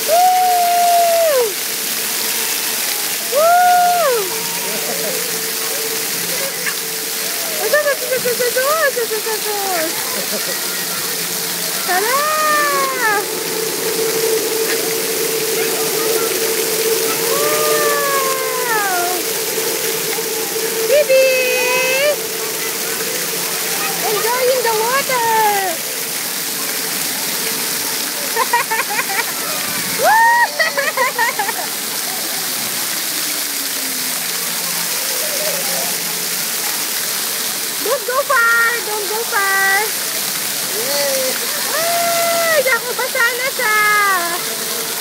Woo! Woo! Tara! Wow! Bibi! Enjoying the water! Don't go far! Don't go far! Yay! Ay! Naku, basa na siya!